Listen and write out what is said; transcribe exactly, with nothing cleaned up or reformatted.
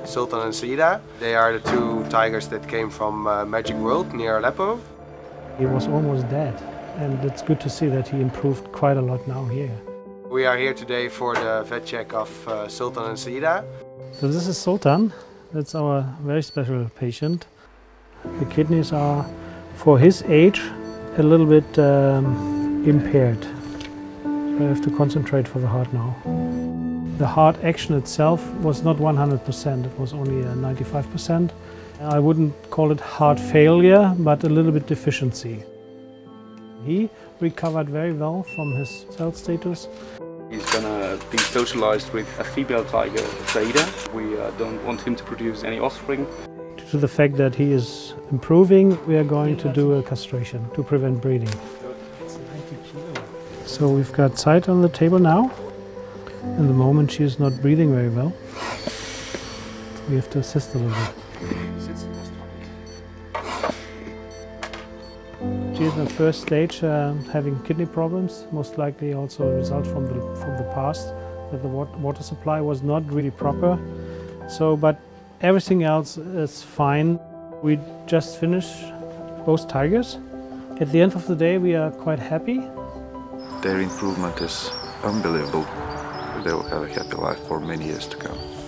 Sultan and Saida. They are the two tigers that came from uh, Magic World near Aleppo. He was almost dead, and it's good to see that he improved quite a lot now here. We are here today for the vet check of uh, Sultan and Saida. So this is Sultan. That's our very special patient. The kidneys are, for his age, a little bit um, impaired. I have to concentrate for the heart now. The heart action itself was not one hundred percent, it was only uh, ninety-five percent. I wouldn't call it heart failure, but a little bit deficiency. He recovered very well from his cell status. He's gonna be socialized with a female tiger, Saida. We uh, don't want him to produce any offspring. Due to the fact that he is improving, we are going to do a castration to prevent breeding. So we've got Zeit on the table now. In the moment she is not breathing very well. We have to assist a little bit. She is in the first stage uh, having kidney problems, most likely also a result from the, from the past, that the water supply was not really proper. So, but everything else is fine. We just finished both tigers. At the end of the day we are quite happy. Their improvement is unbelievable. They will have a happy life for many years to come.